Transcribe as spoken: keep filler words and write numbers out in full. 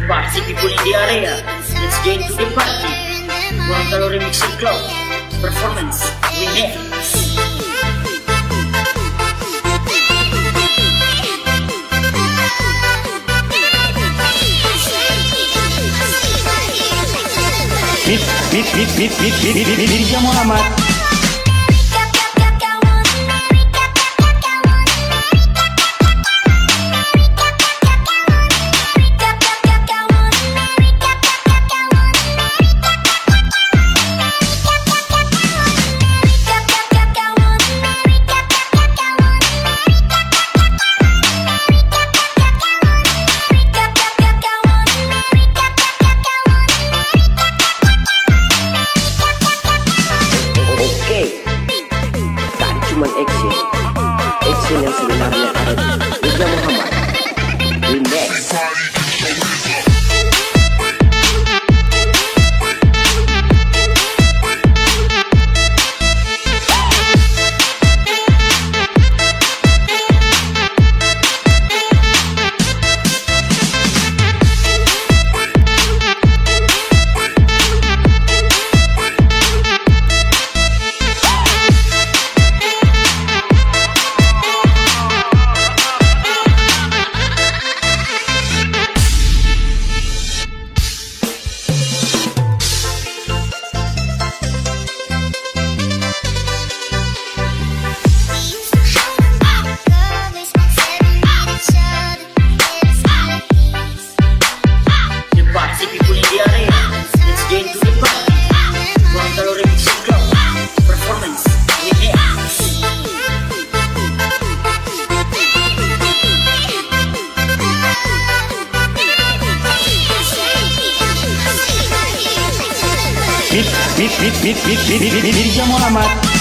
Party people in the area, let's get to the party. One remixing club, performance, we next. Bit, bit, bit, bit, bit, bit, bit, bit, Mirza Muhammad. Action yang sebenarnya ada di Mirza Muhammad. We next. Bit, bit, bit, bit, bit, bit, bit, Mirza Muhammad.